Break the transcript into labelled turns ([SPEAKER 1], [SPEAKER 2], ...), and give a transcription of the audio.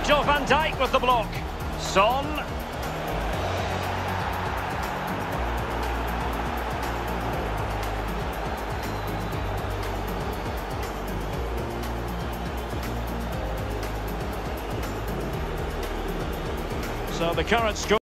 [SPEAKER 1] Virgil van Dijk with the block. Son. So the current score.